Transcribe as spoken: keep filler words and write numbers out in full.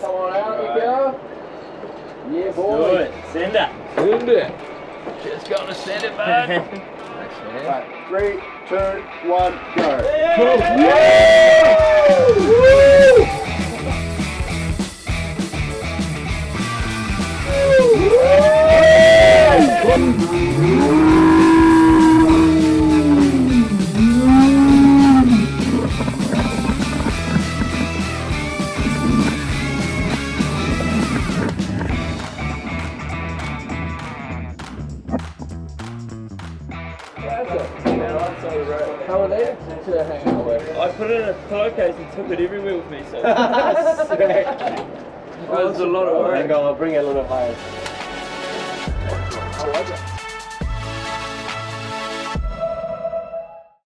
Come on out, Nicko. Yeah, boy. Do it. Send it. Send it. Just gonna send it, bud. Thanks, man. Right, three, two, one, go. How are they to hang out with? I put it in a pillowcase and took it everywhere with me, so Sick. it was a lot of work. Hang on, I'll bring it a little higher. I like it.